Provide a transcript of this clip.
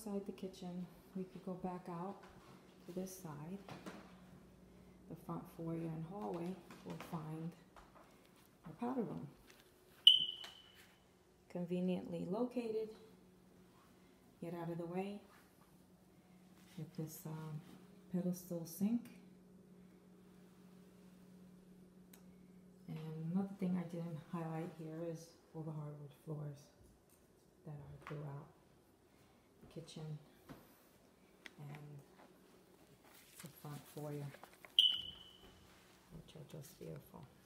outside the kitchen, we could go back out to this side. The front foyer and hallway will find our powder room. Conveniently located, get out of the way with this pedestal sink. And another thing I didn't highlight here is all the hardwood floors that are throughout the kitchen and the front foyer, which are just beautiful.